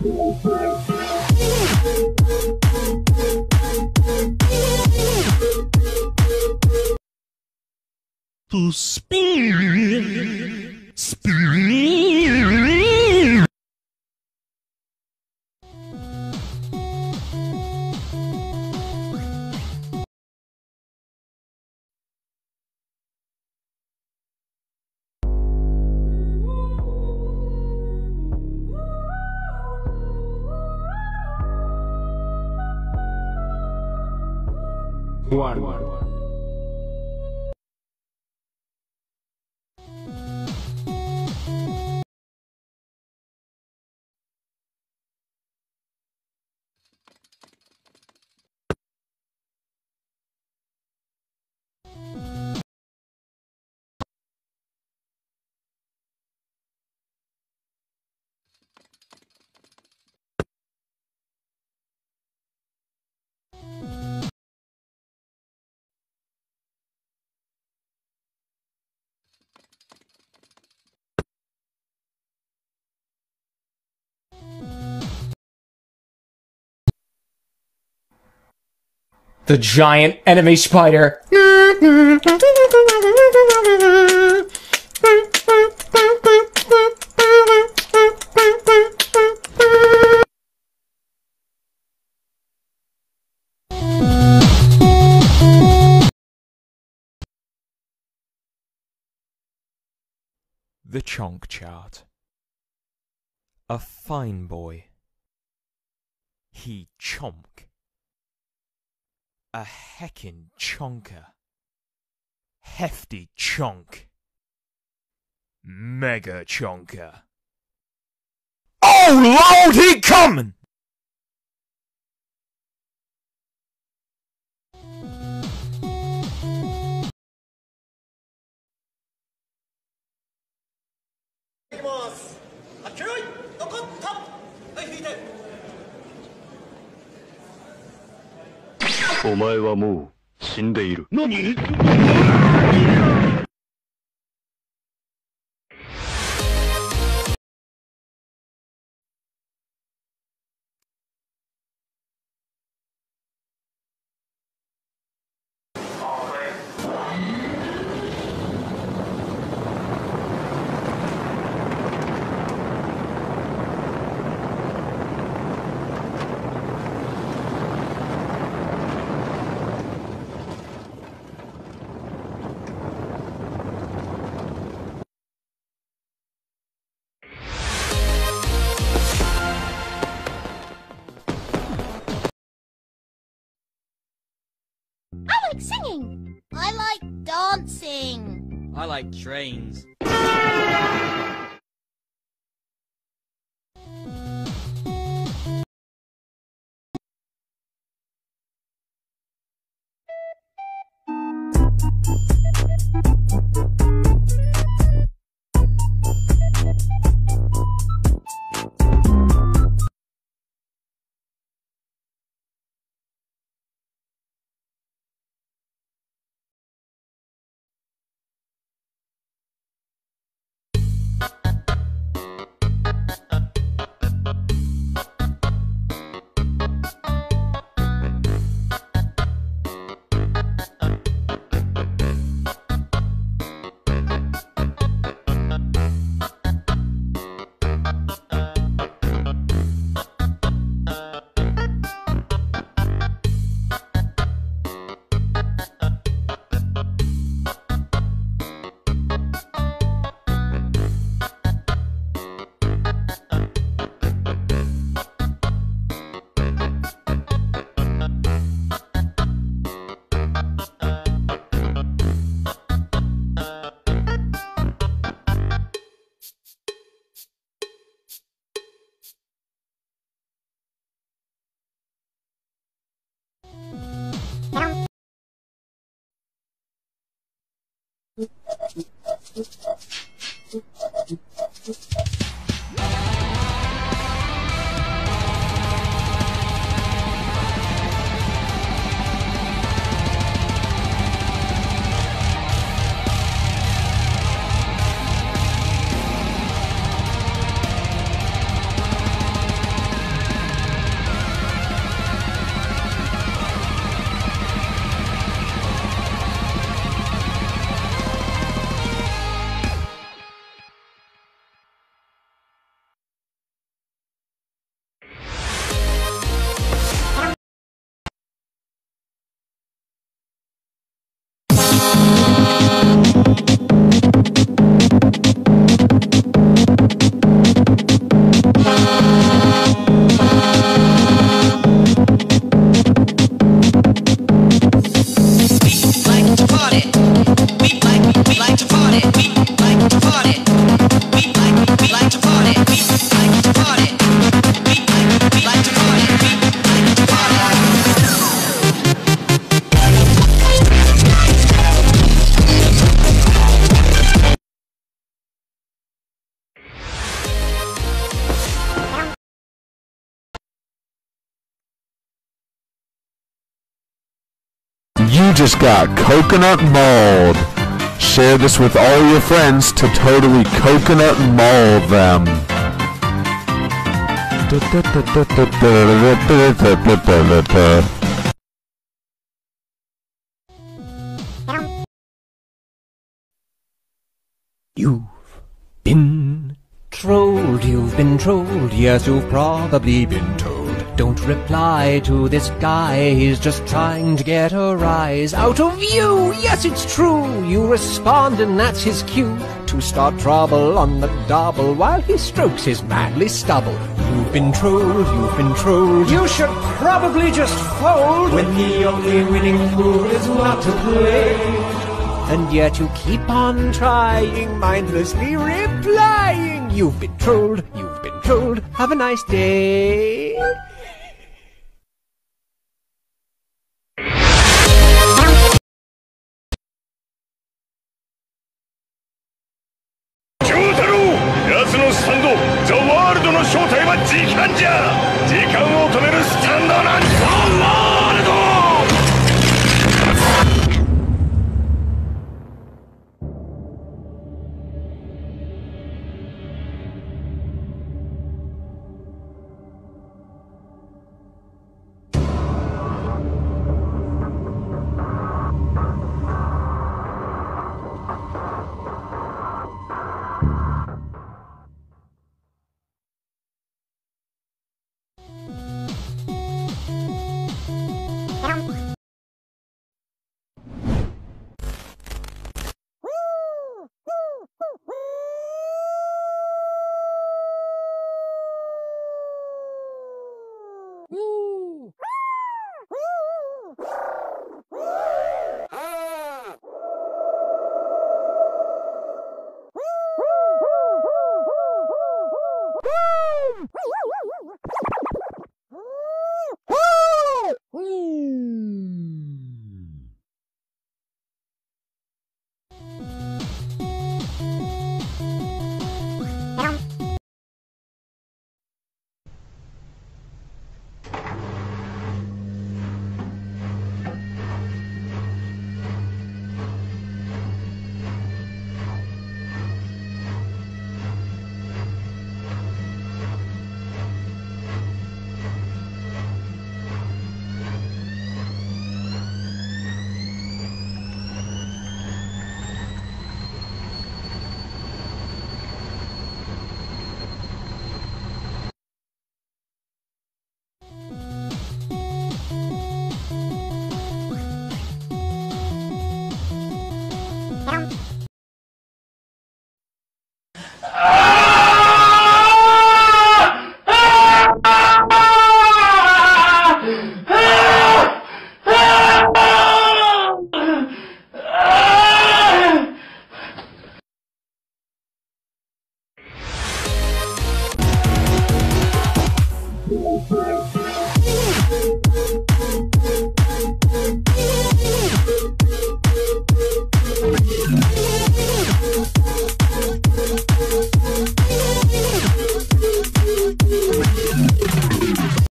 To spin, spin. Juan. The giant enemy spider. The Chonk chart. A fine boy. He chonk. A heckin' chonker. Hefty chonk. Mega chonker. Oh Lord, he comin'! NANI?! I like singing. I like dancing. I like trains. You just got coconut mauled. Share this with all your friends to totally coconut maul them. You've been trolled, yes, you've probably been told. Don't reply to this guy, he's just trying to get a rise out of you. Yes, it's true, you respond and that's his cue to start trouble on the double while he strokes his manly stubble. You've been trolled, you should probably just fold when the only winning move is not to play. And yet you keep on trying, mindlessly replying. You've been trolled, have a nice day.